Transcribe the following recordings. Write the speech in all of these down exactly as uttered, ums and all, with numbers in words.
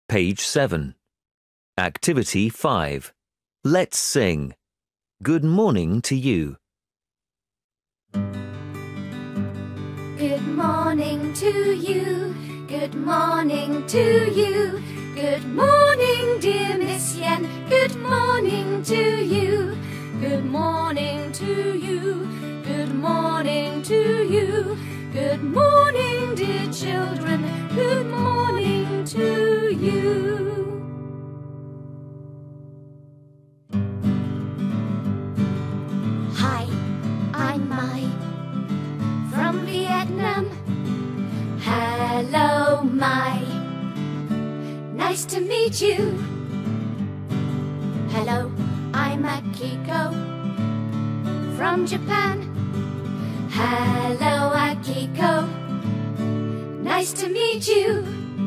Page seven. Activity five. Let's sing. Good morning to you. Good morning to you. Good morning to you. Good morning, dear Miss Yen. Good morning to you. Good morning to you. Good morning to you. Good morning, dear children. Good morning to you. Hi, I'm Mai from Vietnam. Hello, Mai. Nice to meet you. Hello, I'm Akiko from Japan. Hello, Akiko. Nice to meet you.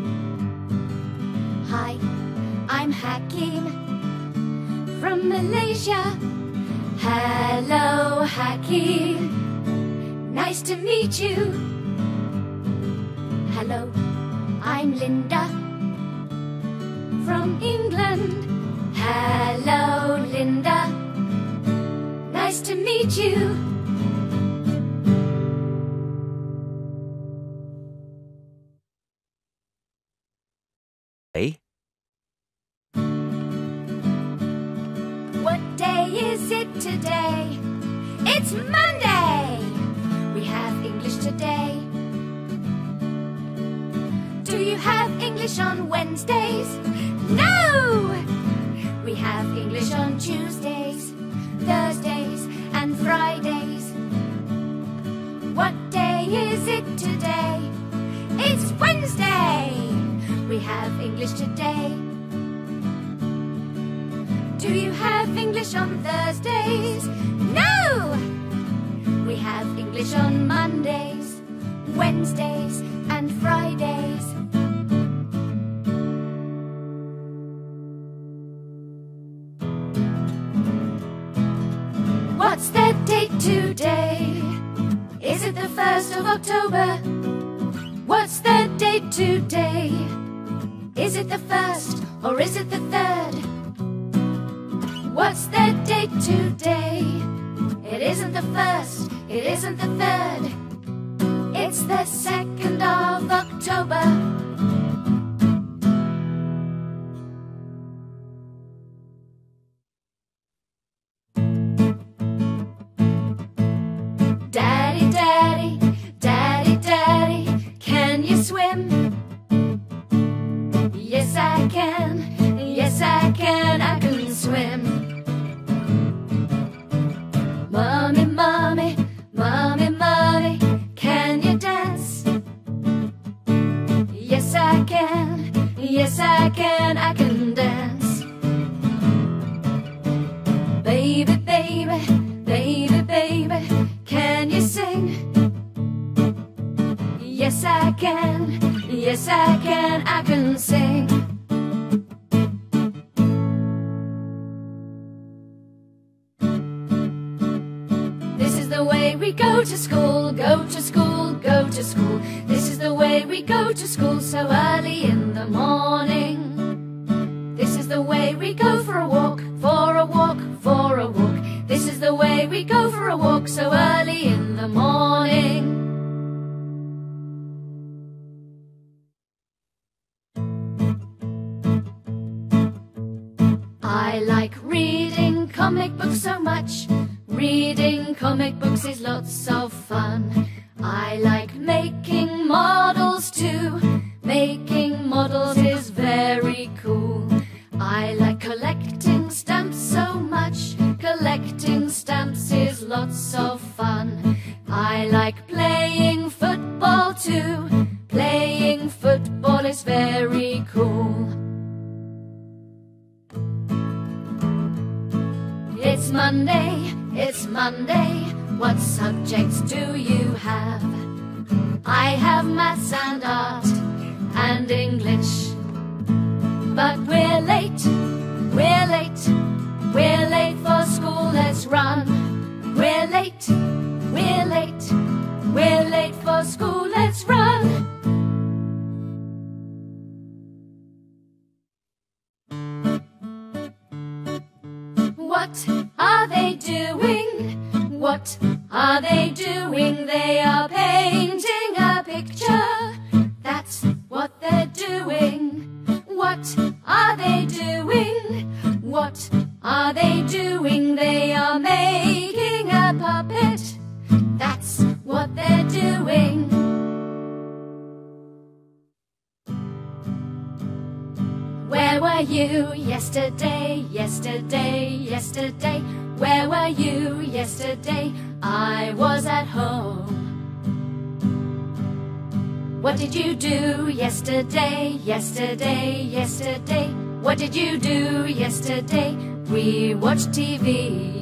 Hi, I'm Hakim from Malaysia. Hello, Hakim. Nice to meet you. Hello, I'm Linda from England. Hello, Linda. Nice to meet you. Hey. What day is it today? It's Monday. We have English today. Do you have English on Wednesdays? No! We have English on Tuesdays, Thursdays, and Fridays. What day is it today? It's Wednesday. We have English today. Do you have English on Thursdays? No! We have English on Mondays, Wednesdays, and Fridays. What's the date today? Is it the first of October? What's the date today? Is it the first or is it the third? What's the date today? It isn't the first, it isn't the third. It's the second of October. Daddy, Daddy, Daddy, Daddy, can you swim? Yes, I can, yes, I can, I can swim. Mommy, Mommy, Mommy, Mommy, can you dance? Yes, I can, yes, I can, I can dance. Baby, baby, baby, baby, can you sing? Yes, I can, yes, I can, I can sing. This is the way we go to school, go to school, go to school. This is the way we go to school so early in the morning. This is the way we go for a walk, for a walk, for a walk. This is the way we go for a walk so early in the morning. I like reading comic books so much. Reading comic books is lots of fun. I like making models too. Making models is very cool. I like collecting stamps so much. Collecting stamps is lots of fun. I like playing football too. Playing football is very cool. It's Monday, it's Monday. What subjects do you have? I have maths and art and English. But we're late, we're late, we're late for school, let's run. We're late, we're late, we're late for school, let's run. What are they doing? What are they doing? They are painting a picture. That's what they're doing. What are they doing? What are they doing? They are making a puppet. That's what they're doing. Where were you yesterday, yesterday, yesterday? Where were you yesterday? I was at home. What did you do yesterday, yesterday, yesterday? What did you do yesterday? We watched T V.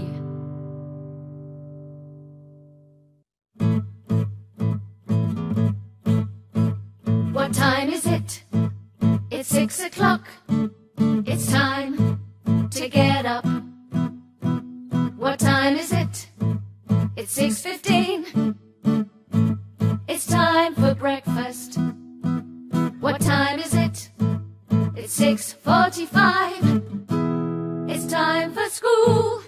What time is it? It's six o'clock. It's time to get up. What time is it? It's six fifteen. It's time for breakfast. What time is it? It's six forty-five. It's time for school.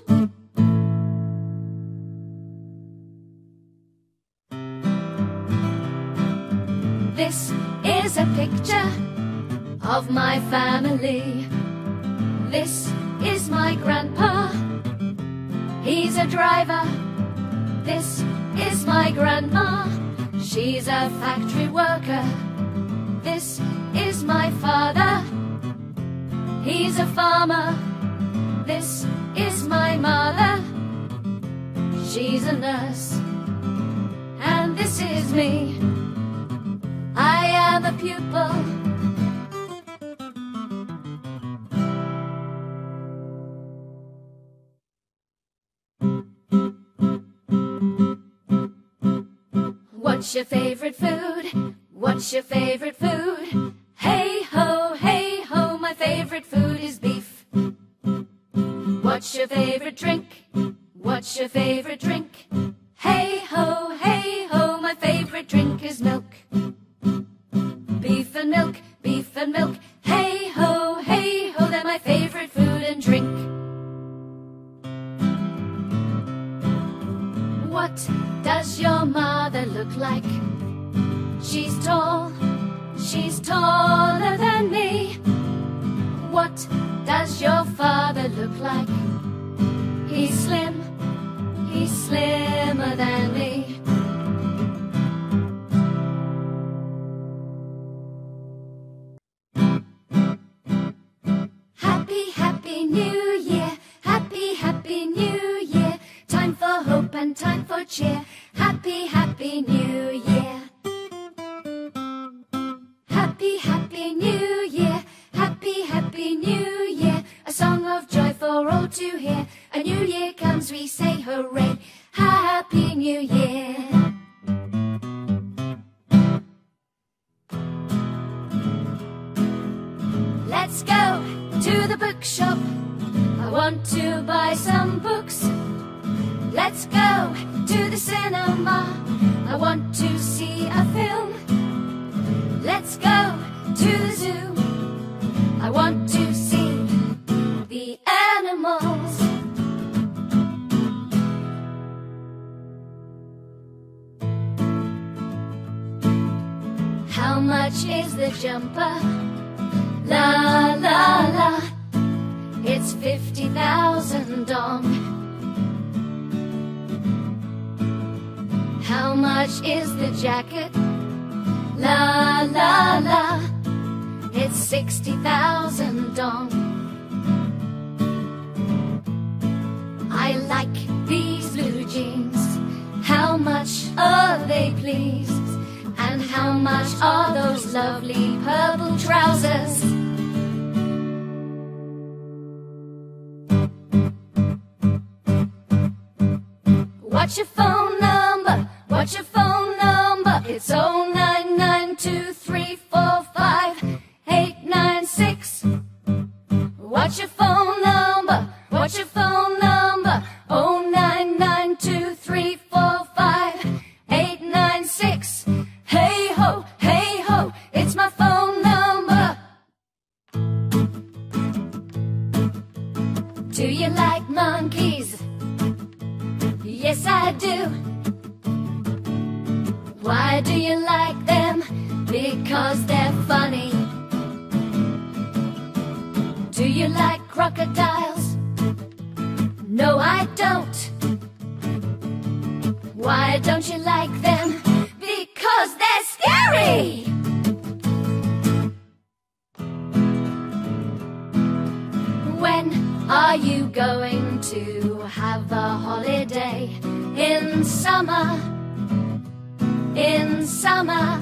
This is a picture of my family. This is my grandpa. He's a driver. This is my grandma. She's a factory worker. This is my father. He's a farmer. This is my mother. She's a nurse. And this is me. I am a pupil. What's your favorite food? What's your favorite food? Hey ho, hey ho, my favorite food is beef. What's your favorite drink? What's your favorite drink? Hey ho, hey ho, my favorite drink is milk. Beef and milk, beef and milk. Hey ho, hey ho, they're my favorite food and drink. What does your mother look like? She's tall, she's taller than me. What does your father look like? He's slim, he's slimmer than me. Happy, happy New Year, happy, happy New Year. Time for hope and time for cheer. Happy, happy New Year. Happy, happy New Year. Happy, happy New Year. A song of joy for all to hear. A new year comes, we say hooray. Happy New Year. Let's go to the bookshop. I want to buy some books. Let's go to the cinema. I want to see a film. Let's go to the zoo. I want to see the animals. How much is the jumper? La la la. It's fifty thousand dong. How much is the jacket? La la la. It's sixty thousand dong. I like these blue jeans. How much are they, please? And how much are those lovely purple trousers? What's your phone number? What's your phone number? It's oh nine nine two three four five eight nine six. What's your phone number? What's your phone number? oh nine nine two three four five eight nine six. Hey ho, hey ho, it's my phone number. Do you like monkeys? Yes, I do. Why do you like them? Because they're funny. Do you like crocodiles? No, I don't. Why don't you like them? Because they're scary! When are you going to have a holiday? In summer, in summer.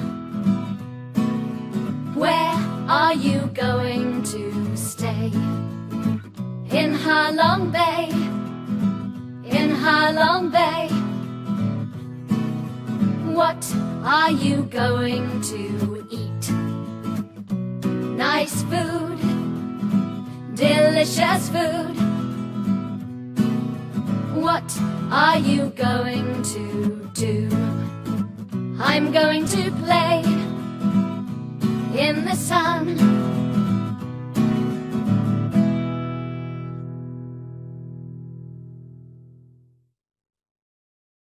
Where are you going to stay? In Ha Long Bay, in Ha Long Bay. What are you going to eat? Nice food, delicious food. What are you going to do? I'm going to play in the sun.